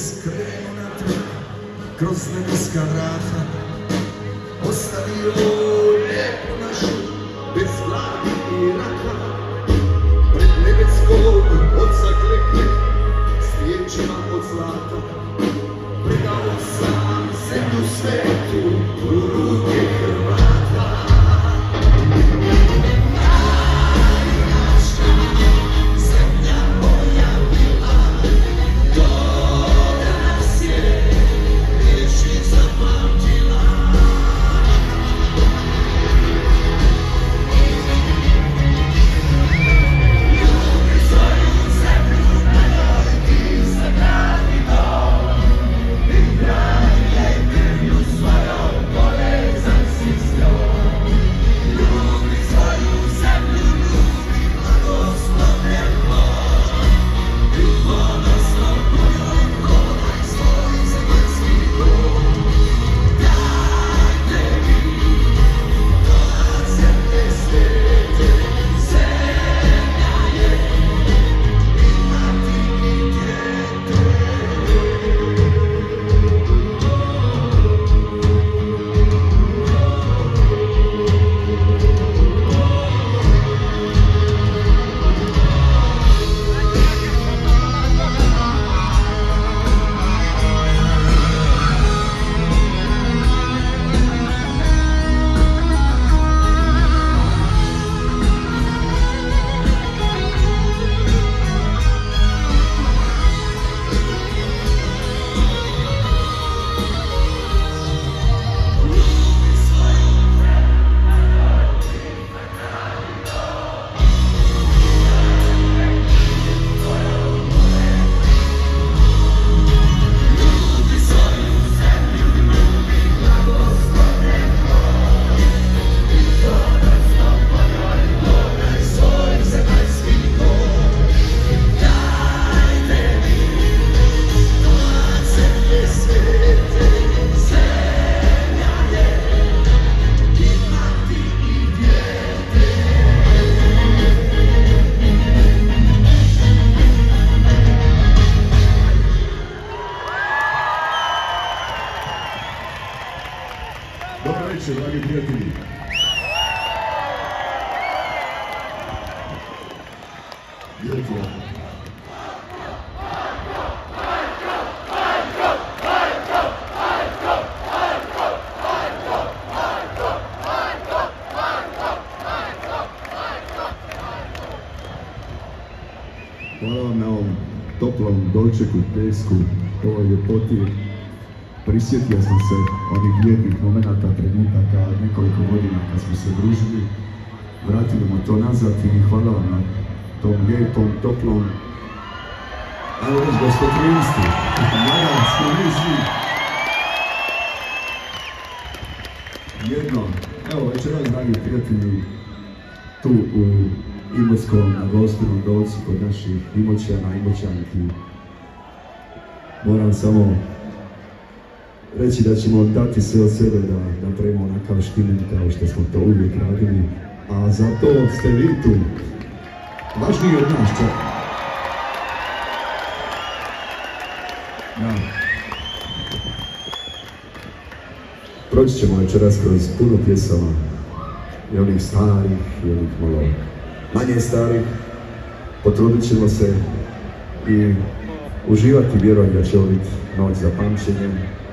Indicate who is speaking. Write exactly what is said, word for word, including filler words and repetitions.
Speaker 1: skrenu natrag kroz nebeska vrata, ostavio lijepu našu bez gladi i raka. Pred nebeskog oca klekne s riječima od zlata, predao sam zemlju svetu u ruke Hrvata.
Speaker 2: Dobro večer, dragi prijatelji. Lijepo. Hvala vam na ovom toplom dočeku, pljesku, ovoj ljepoti. Prisjetio sam se onih lijepih momenata, trenutaka, nekoliko godina kad smo se družili. Vratili mu to nazad i hvala vam na tom lijepom, toplom, evo već gostoprimstvu. Mada smo mi svi jedno. Evo večeras, dragi prijatelji, tu u Imotskom, na Gospenom dolcu kod naših Imoćana, Imoćanki. Moram samo reći da ćemo dati sve od sebe da napravimo onakav štimen kao što smo to uvijek radili, a za to ste vi tu, važniji od nas čak. Ja. Proći ćemo večeras kroz puno pjesama, i onih starih, i onih malo manje starih. Potrudit ćemo se i uživati, vjerujem da će ovo biti noć za pamćenjem.